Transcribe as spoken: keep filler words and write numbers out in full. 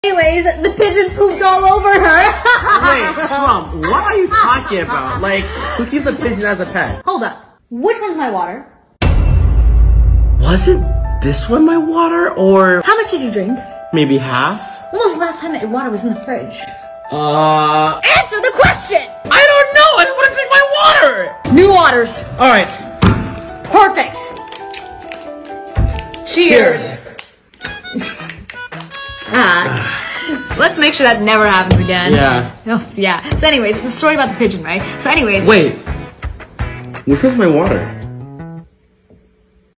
Anyways, the pigeon pooped all over her. Wait, Slum, what are you talking about? Like, who keeps a pigeon as a pet? Hold up. Which one's my water? Wasn't this one my water, or How much did you drink? maybe half? When was the last time that your water was in the fridge? Uh, Answer the question! I don't know! I just want to drink my water! New waters. Alright. Perfect. Cheers. Ah. Let's make sure that never happens again. Yeah. Oh, yeah. So anyways, it's a story about the pigeon, right? So anyways. Wait. Which one's my water?